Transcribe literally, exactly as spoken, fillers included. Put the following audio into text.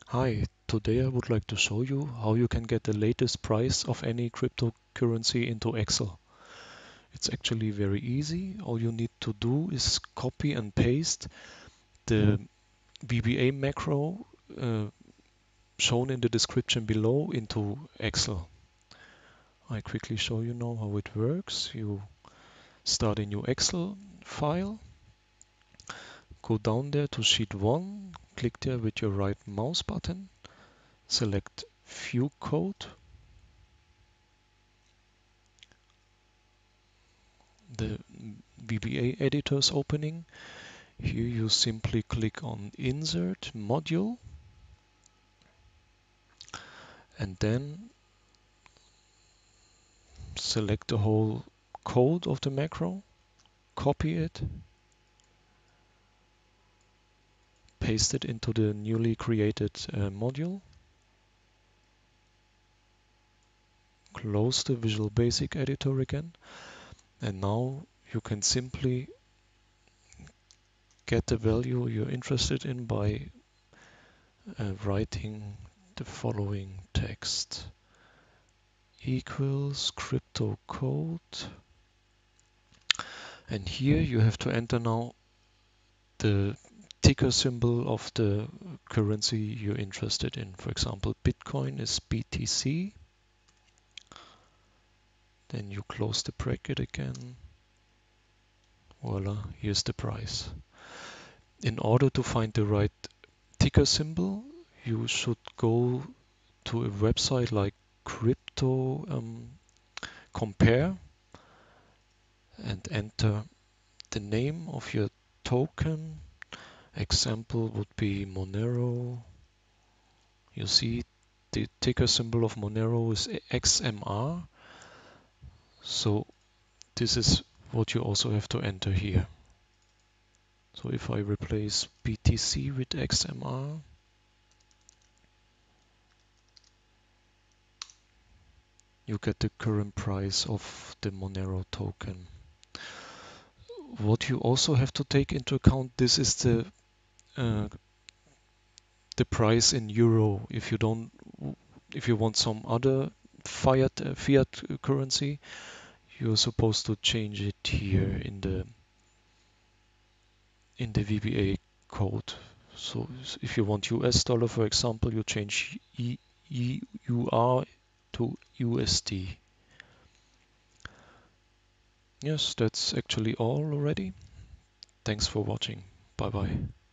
Hi, today I would like to show you how you can get the latest price of any cryptocurrency into Excel. It's actually very easy. All you need to do is copy and paste the V B A macro uh, shown in the description below into Excel. I quickly show you now how it works. You start a new Excel file, go down there to sheet one, click there with your right mouse button, select View Code. The V B A editor's opening. Here you simply click on Insert Module and then select the whole code of the macro, copy it, paste it into the newly created uh, module, close the Visual Basic editor again, and now you can simply get the value you're interested in by uh, writing the following text: equals crypto code, and here you have to enter now the ticker symbol of the currency you're interested in. For example, Bitcoin is B T C. Then you close the bracket again. Voila, here's the price. In order to find the right ticker symbol, you should go to a website like Crypto um, Compare and enter the name of your token. Example would be Monero. You see the ticker symbol of Monero is X M R. So this is what you also have to enter here. So if I replace B T C with X M R, you get the current price of the Monero token. What you also have to take into account, this is the uh, the price in euro. If you don't, if you want some other fiat uh, fiat currency, you're supposed to change it here in the in the V B A code. So if you want U S dollar, for example, you change E U R to U S D. Yes, that's actually all already. Thanks for watching. Bye bye.